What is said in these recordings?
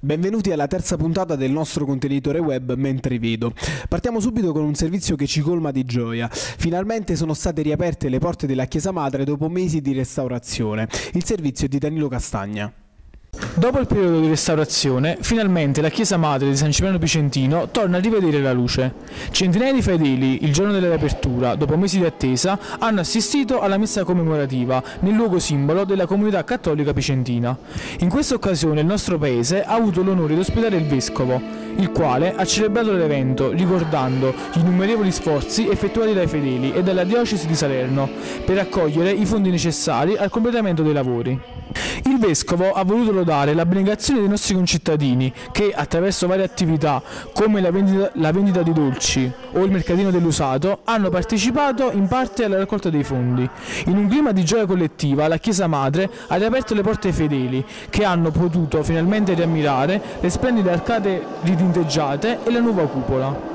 Benvenuti alla terza puntata del nostro contenitore web Mentre Vedo. Partiamo subito con un servizio che ci colma di gioia. Finalmente sono state riaperte le porte della Chiesa Madre dopo mesi di restaurazione. Il servizio è di Danilo Castagna. Dopo il periodo di restaurazione, finalmente la Chiesa Madre di San Cipriano Picentino torna a rivedere la luce. Centinaia di fedeli, il giorno della riapertura, dopo mesi di attesa, hanno assistito alla messa commemorativa nel luogo simbolo della comunità cattolica picentina. In questa occasione il nostro paese ha avuto l'onore di ospitare il Vescovo, il quale ha celebrato l'evento ricordando gli innumerevoli sforzi effettuati dai fedeli e dalla diocesi di Salerno per raccogliere i fondi necessari al completamento dei lavori. Il Vescovo ha voluto lodare l'abnegazione dei nostri concittadini che, attraverso varie attività come la vendita di dolci o il mercatino dell'usato, hanno partecipato in parte alla raccolta dei fondi. In un clima di gioia collettiva, la Chiesa Madre ha riaperto le porte ai fedeli, che hanno potuto finalmente riammirare le splendide arcate ritinteggiate e la nuova cupola.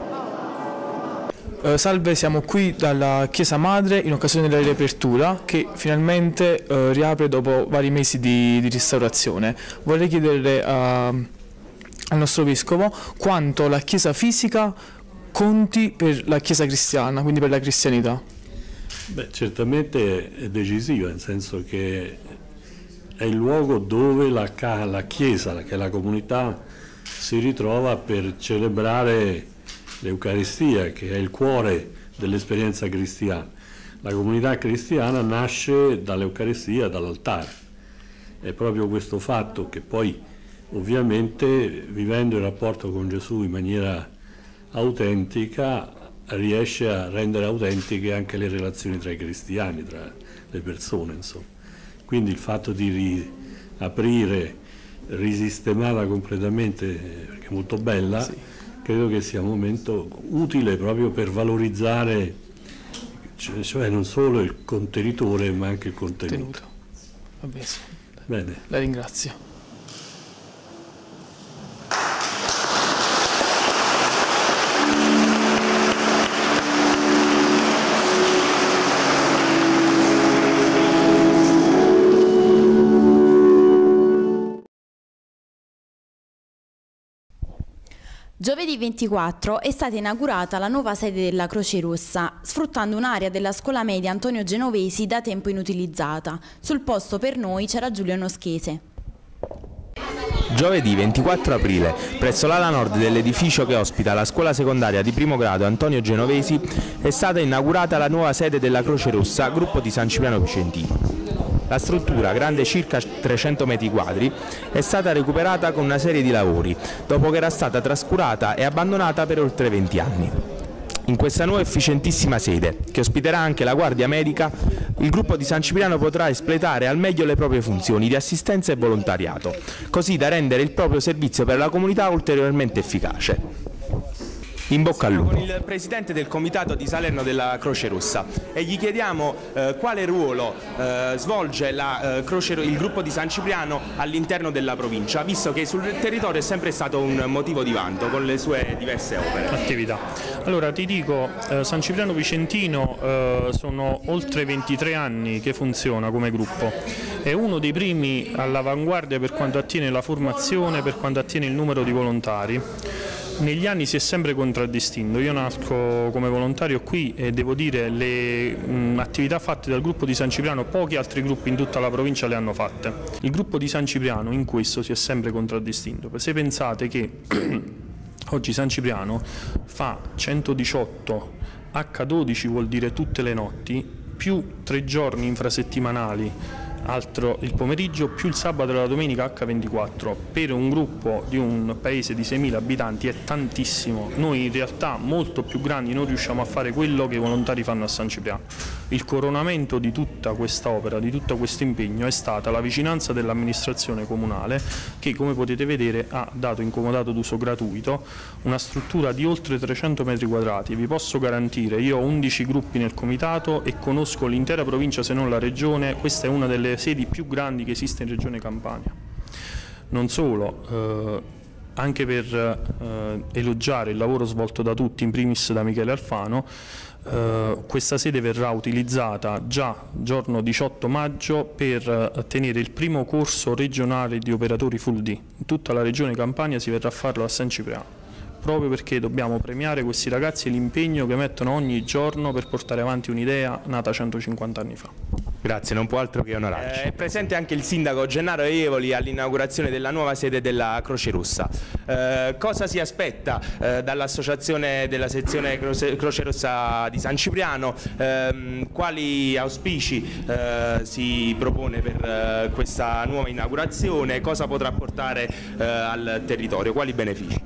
Salve, siamo qui dalla Chiesa Madre in occasione della riapertura che finalmente riapre dopo vari mesi di restaurazione. Vorrei chiedere al nostro Vescovo quanto la Chiesa fisica conti per la Chiesa cristiana, quindi per la cristianità. Beh, certamente è decisiva, nel senso che è il luogo dove la Chiesa, che è la comunità, si ritrova per celebrare l'Eucaristia, che è il cuore dell'esperienza cristiana. La comunità cristiana nasce dall'Eucaristia, dall'altare. È proprio questo fatto che poi, ovviamente, vivendo il rapporto con Gesù in maniera autentica, riesce a rendere autentiche anche le relazioni tra i cristiani, tra le persone, insomma. Quindi il fatto di riaprire, risistemata completamente, perché è molto bella, sì. Credo che sia un momento utile proprio per valorizzare, cioè non solo il contenitore ma anche il contenuto. Va bene. Bene. La ringrazio. Giovedì 24 è stata inaugurata la nuova sede della Croce Rossa, sfruttando un'area della scuola media Antonio Genovesi da tempo inutilizzata. Sul posto per noi c'era Giulio Noschese. Giovedì 24 aprile, presso l'ala nord dell'edificio che ospita la scuola secondaria di primo grado Antonio Genovesi, è stata inaugurata la nuova sede della Croce Rossa, gruppo di San Cipriano Picentino. La struttura, grande circa 300 metri quadri, è stata recuperata con una serie di lavori, dopo che era stata trascurata e abbandonata per oltre 20 anni. In questa nuova efficientissima sede, che ospiterà anche la guardia medica, il gruppo di San Cipriano potrà espletare al meglio le proprie funzioni di assistenza e volontariato, così da rendere il proprio servizio per la comunità ulteriormente efficace. In bocca al lupo. Con il presidente del comitato di Salerno della Croce Rossa e gli chiediamo quale ruolo svolge il gruppo di San Cipriano all'interno della provincia, visto che sul territorio è sempre stato un motivo di vanto con le sue diverse opere. Attività. Allora ti dico, San Cipriano Picentino sono oltre 23 anni che funziona come gruppo, è uno dei primi all'avanguardia per quanto attiene la formazione, per quanto attiene il numero di volontari. Negli anni si è sempre contraddistinto. Io nasco come volontario qui e devo dire le attività fatte dal gruppo di San Cipriano pochi altri gruppi in tutta la provincia le hanno fatte. Il gruppo di San Cipriano in questo si è sempre contraddistinto. Se pensate che oggi San Cipriano fa 118 H12 vuol dire tutte le notti, più 3 giorni infrasettimanali, altro il pomeriggio, più il sabato e la domenica H24. Per un gruppo di un paese di 6.000 abitanti è tantissimo. Noi in realtà molto più grandi non riusciamo a fare quello che i volontari fanno a San Cipriano. Il coronamento di tutta questa opera, di tutto questo impegno, è stata la vicinanza dell'amministrazione comunale che, come potete vedere, ha dato in comodato d'uso gratuito una struttura di oltre 300 metri quadrati. Vi posso garantire, io ho 11 gruppi nel comitato e conosco l'intera provincia se non la regione. Questa è una delle sedi più grandi che esiste in Regione Campania. Non solo, anche per elogiare il lavoro svolto da tutti, in primis da Michele Alfano. Questa sede verrà utilizzata già giorno 18 maggio per tenere il primo corso regionale di operatori full D. In tutta la regione Campania si verrà a farlo a San Cipriano, proprio perché dobbiamo premiare questi ragazzi e l'impegno che mettono ogni giorno per portare avanti un'idea nata 150 anni fa. Grazie, non può altro che onorarci. È presente anche il sindaco Gennaro Evoli all'inaugurazione della nuova sede della Croce Rossa. Cosa si aspetta dall'associazione della sezione Croce Rossa di San Cipriano? Quali auspici si propone per questa nuova inaugurazione? Cosa potrà portare al territorio? Quali benefici?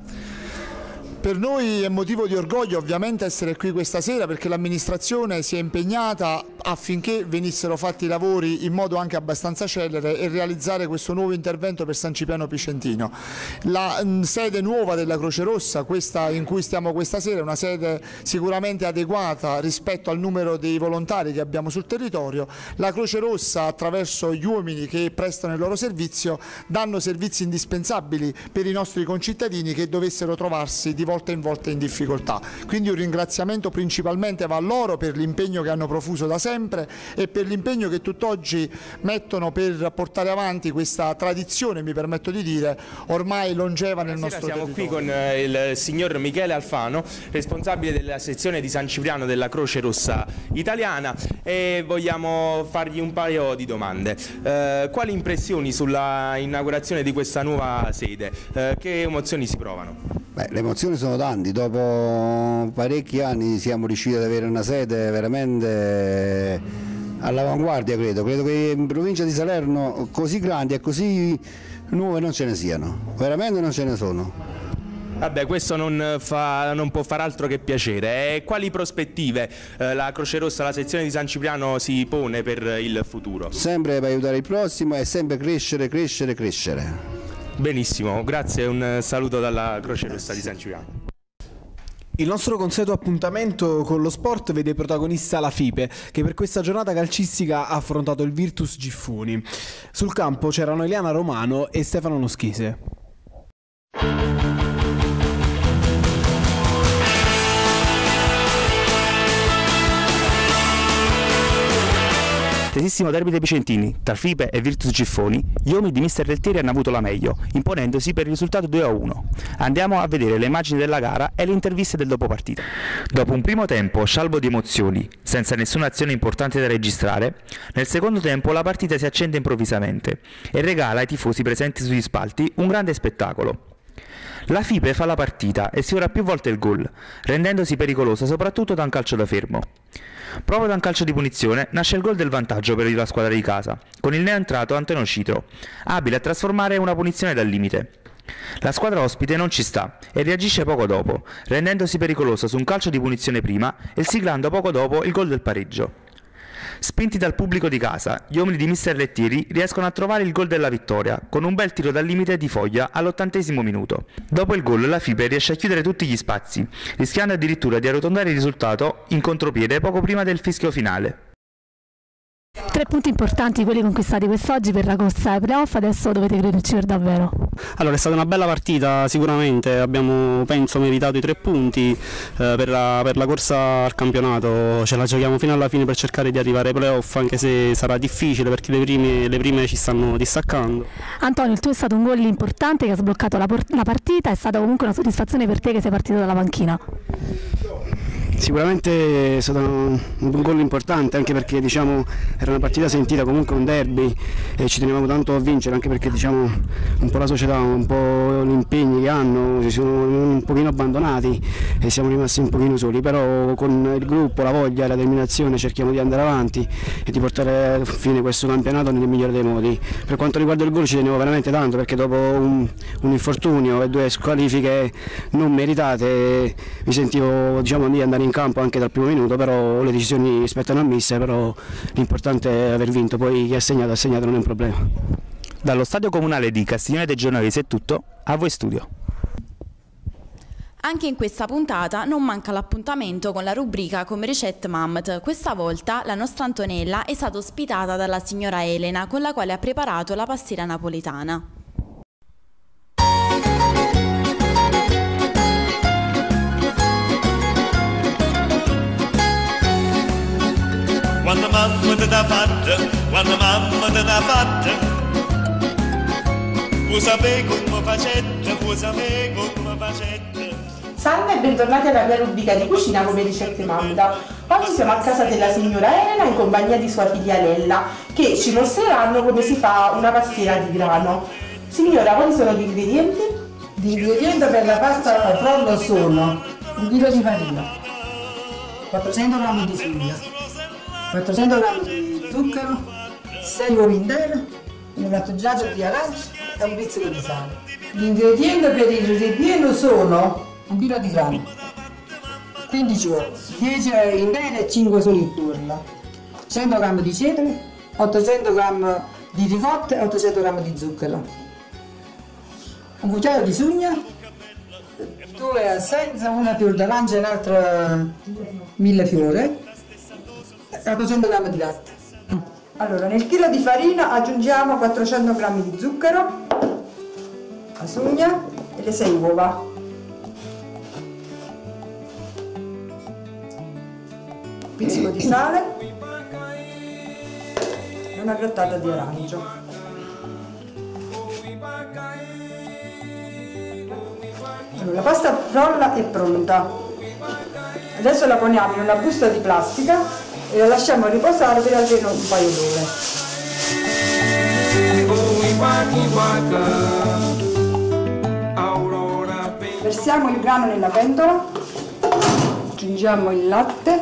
Per noi è motivo di orgoglio ovviamente essere qui questa sera, perché l'amministrazione si è impegnata affinché venissero fatti i lavori in modo anche abbastanza celere e realizzare questo nuovo intervento per San Cipriano Picentino. La sede nuova della Croce Rossa, questa in cui stiamo questa sera, è una sede sicuramente adeguata rispetto al numero dei volontari che abbiamo sul territorio. La Croce Rossa, attraverso gli uomini che prestano il loro servizio, danno servizi indispensabili per i nostri concittadini che dovessero trovarsi di volta in volta in difficoltà. Quindi un ringraziamento principalmente va a loro per l'impegno che hanno profuso da sempre e per l'impegno che tutt'oggi mettono per portare avanti questa tradizione, mi permetto di dire, ormai longeva nel nostro territorio. Siamo qui con il signor Michele Alfano, responsabile della sezione di San Cipriano della Croce Rossa italiana, e vogliamo fargli un paio di domande. Quali impressioni sulla inaugurazione di questa nuova sede? Che emozioni si provano? Beh, le emozioni sono tanti, dopo parecchi anni siamo riusciti ad avere una sede veramente all'avanguardia, credo che in provincia di Salerno così grandi e così nuove non ce ne siano, veramente non ce ne sono. Vabbè, questo non può far altro che piacere. E quali prospettive la Croce Rossa, la sezione di San Cipriano si pone per il futuro? Sempre per aiutare il prossimo e sempre crescere, crescere, crescere. Benissimo, grazie, un saluto dalla Croce Rossa di San Cipriano. Il nostro consueto appuntamento con lo sport vede protagonista la FIPE, che per questa giornata calcistica ha affrontato il Virtus Giffoni. Sul campo c'erano Eliana Romano e Stefano Noschese. Tesissimo derby dei Picentini, tra FIPE e Virtus Giffoni, gli uomini di mister Lettieri hanno avuto la meglio, imponendosi per il risultato 2-1. Andiamo a vedere le immagini della gara e le interviste del dopo partita. Dopo un primo tempo scialbo di emozioni, senza nessuna azione importante da registrare, nel secondo tempo la partita si accende improvvisamente e regala ai tifosi presenti sugli spalti un grande spettacolo. La FIPE fa la partita e sfiora più volte il gol, rendendosi pericolosa soprattutto da un calcio da fermo. Proprio da un calcio di punizione nasce il gol del vantaggio per la squadra di casa, con il neoentrato Antonio Citro, abile a trasformare una punizione dal limite. La squadra ospite non ci sta e reagisce poco dopo, rendendosi pericolosa su un calcio di punizione prima e siglando poco dopo il gol del pareggio. Spinti dal pubblico di casa, gli uomini di mister Lettieri riescono a trovare il gol della vittoria con un bel tiro dal limite di Foglia all'80° minuto. Dopo il gol la FIPE riesce a chiudere tutti gli spazi, rischiando addirittura di arrotondare il risultato in contropiede poco prima del fischio finale. 3 punti importanti quelli conquistati quest'oggi per la corsa ai playoff, adesso dovete crederci per davvero. Allora, è stata una bella partita sicuramente, abbiamo penso meritato i 3 punti per la corsa al campionato, ce la giochiamo fino alla fine per cercare di arrivare ai playoff, anche se sarà difficile perché le prime ci stanno distaccando. Antonio, il tuo è stato un gol importante che ha sbloccato la partita, è stata comunque una soddisfazione per te che sei partito dalla panchina. Sicuramente è stato un gol importante, anche perché diciamo era una partita sentita, comunque un derby e ci tenevamo tanto a vincere, anche perché diciamo un po' la società, un po' gli impegni che hanno ci sono un pochino abbandonati e siamo rimasti un pochino soli, però con il gruppo, la voglia e la determinazione cerchiamo di andare avanti e di portare a fine questo campionato nel migliore dei modi. Per quanto riguarda il gol ci tenevo veramente tanto, perché dopo un infortunio e 2 squalifiche non meritate mi sentivo diciamo di andare in campo anche dal primo minuto, però le decisioni spettano a mister, però l'importante è aver vinto, poi chi ha segnato non è un problema. Dallo stadio comunale di Castiglione dei Genovesi è tutto, a voi studio. Anche in questa puntata non manca l'appuntamento con la rubrica Come Ricette Mamt. Questa volta la nostra Antonella è stata ospitata dalla signora Elena, con la quale ha preparato la pastiera napoletana. mamma te l'ha fatta, quando mamma te l'ha fatta, puoi sapere come facette, puoi sapere come facette. Salve e bentornati alla mia rubrica di cucina come ricette Mamma. Oggi siamo a casa della signora Elena in compagnia di sua figlia Lella, che ci mostreranno come si fa una pastiera di grano. Signora, quali sono gli ingredienti? Gli ingredienti per la pasta al forno sono 1 chilo di farina, 400 g di suglia, 400 g di zucchero, 6 uova intere, un grattugiato di arance e un pizzico di sale. Gli ingredienti per il ripieno sono 1 chilo di grano, 15 uova, 10 intere e 5 sono in turno, 100 g di cetre, 800 g di ricotta e 800 g di zucchero, un cucchiaio di sugna, 2 essenze, una fior d'arancia e un'altra millefiore e 800 g di latte. Allora, nel chilo di farina aggiungiamo 400 g di zucchero, la sugna e le 6 uova. Un pizzico di sale e una grattata di arancio. Allora, la pasta frolla è pronta. Adesso la poniamo in una busta di plastica e la lasciamo riposare per almeno un paio d'ore. Versiamo il grano nella pentola, aggiungiamo il latte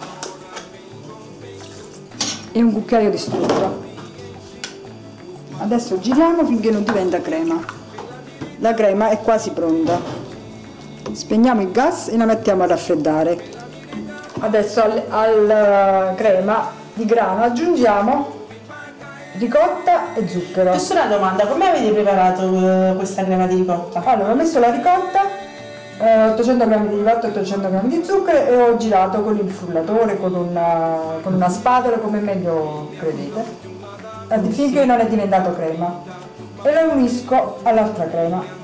e un cucchiaio di strutto. Adesso giriamo finché non diventa crema. La crema è quasi pronta. Spegniamo il gas e la mettiamo a raffreddare. Adesso alla crema di grano aggiungiamo ricotta e zucchero. Giusto una domanda, come avete preparato questa crema di ricotta? Allora, ho messo la ricotta, 800 g di ricotta e 800 g di zucchero e ho girato con il frullatore, con una spatola, come meglio credete, finché non è diventato crema. E lo unisco all'altra crema.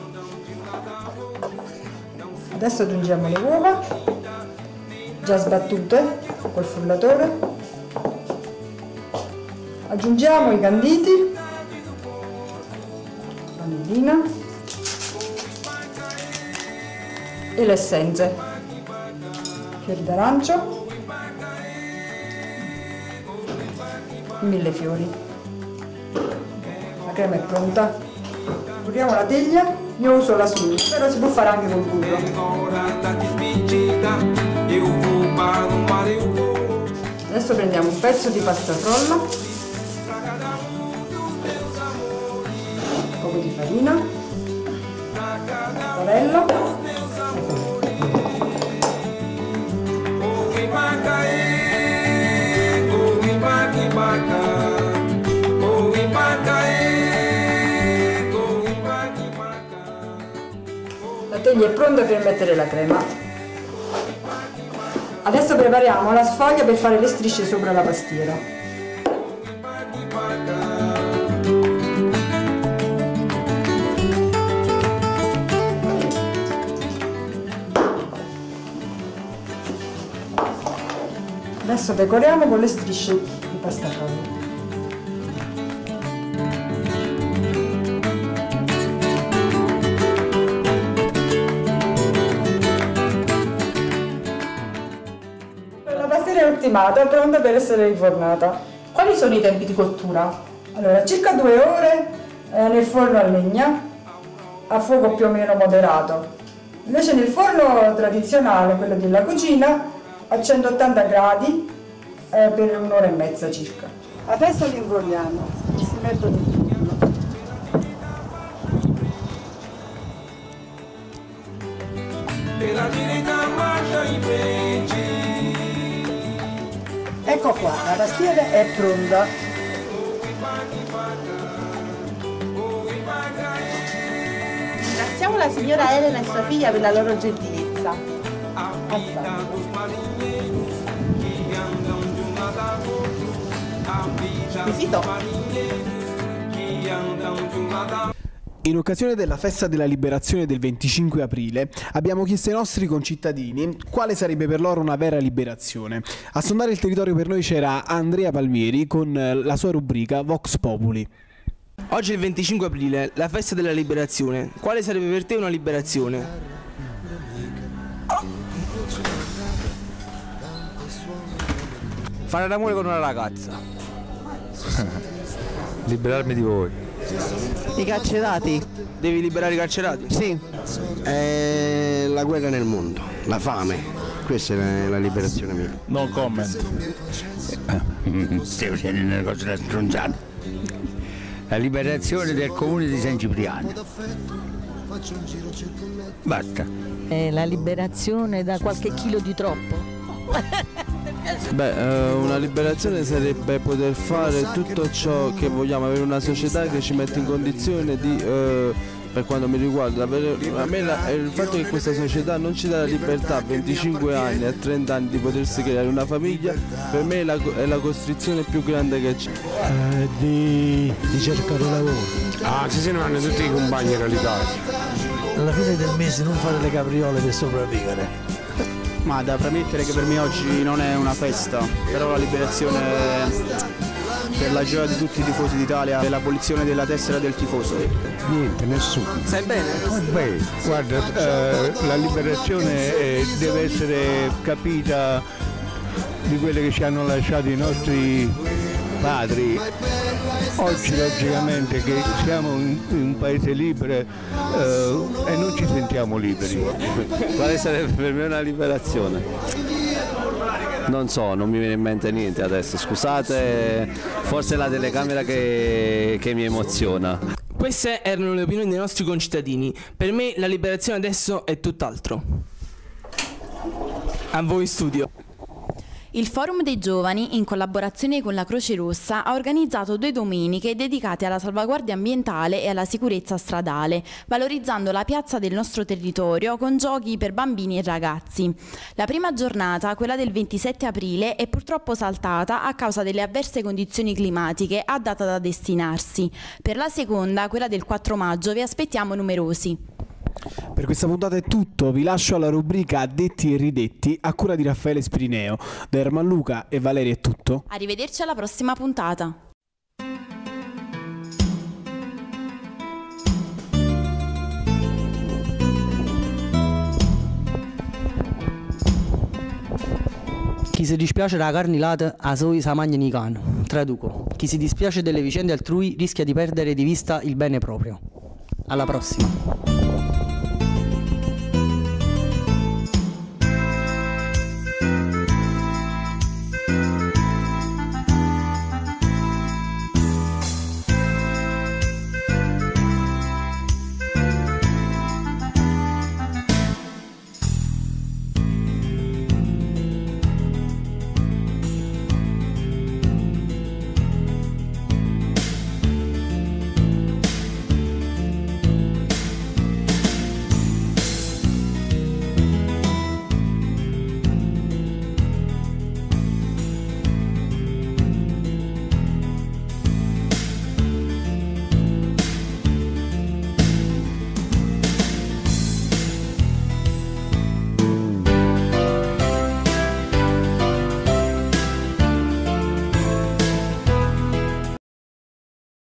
Adesso aggiungiamo le uova già sbattute col frullatore, aggiungiamo i canditi, vanillina e le essenze, fiori d'arancio, millefiori. La crema è pronta. Curiamo la teglia. Io uso la sugna, però si può fare anche col burro. Adesso prendiamo un pezzo di pasta frolla, un po' di farina, mozzarella, la teglia è pronta per mettere la crema. Adesso prepariamo la sfoglia per fare le strisce sopra la pastiera. Adesso decoriamo con le strisce di pasta frolla. Ultimata, pronta per essere infornata. Quali sono i tempi di cottura? Allora, circa 2 ore nel forno a legna, a fuoco più o meno moderato. Invece nel forno tradizionale, quello della cucina, a 180 gradi per 1 ora e mezza circa. Adesso li inforniamo, si mettono in forno. Ecco qua, la pastiera è pronta. Ringraziamo la signora Elena e sua figlia per la loro gentilezza. Squisito. In occasione della festa della liberazione del 25 aprile abbiamo chiesto ai nostri concittadini quale sarebbe per loro una vera liberazione. A sondare il territorio per noi c'era Andrea Palmieri con la sua rubrica Vox Populi. Oggi è il 25 aprile, la festa della liberazione. Quale sarebbe per te una liberazione? Fare l'amore con una ragazza. Liberarmi di voi. I carcerati. Devi liberare i carcerati? Sì. La guerra nel mondo, la fame. Questa è la liberazione mia. No comment. Stiamo facendo una cosa da stronzata. La liberazione del comune di San Cipriano. Basta. La liberazione da qualche chilo di troppo. Una liberazione sarebbe poter fare tutto ciò che vogliamo, avere una società che ci mette in condizione di, per quanto mi riguarda, il fatto che questa società non ci dà la libertà a 25 anni, a 30 anni di potersi creare una famiglia, per me è la costrizione più grande che c'è. Di cercare lavoro. Sì, se ne vanno tutti i compagni realizzati. Alla fine del mese non fare le capriole per sopravvivere. Ma da premettere che per me oggi non è una festa, però la liberazione per la gioia di tutti i tifosi d'Italia è l'abolizione della tessera del tifoso. Niente, nessuno. Sai bene? Beh, guarda, la liberazione deve essere capita di quelle che ci hanno lasciato i nostri padri. Oggi logicamente che siamo in un paese libero e non ci sentiamo liberi. Quale sarebbe per me una liberazione? Non so, non mi viene in mente niente adesso, scusate, forse è la telecamera che mi emoziona. Queste erano le opinioni dei nostri concittadini. Per me la liberazione adesso è tutt'altro. A voi in studio. Il Forum dei Giovani, in collaborazione con la Croce Rossa, ha organizzato 2 domeniche dedicate alla salvaguardia ambientale e alla sicurezza stradale, valorizzando la piazza del nostro territorio con giochi per bambini e ragazzi. La prima giornata, quella del 27 aprile, è purtroppo saltata a causa delle avverse condizioni climatiche a data da destinarsi. Per la seconda, quella del 4 maggio, vi aspettiamo numerosi. Per questa puntata è tutto, vi lascio alla rubrica Detti e Ridetti a cura di Raffaele Spirineo. Da Erman Luca e Valeria è tutto. Arrivederci alla prossima puntata. Chi si dispiace della carnilata, a soi sa mangiano i cani. Traduco. Chi si dispiace delle vicende altrui rischia di perdere di vista il bene proprio. Alla prossima.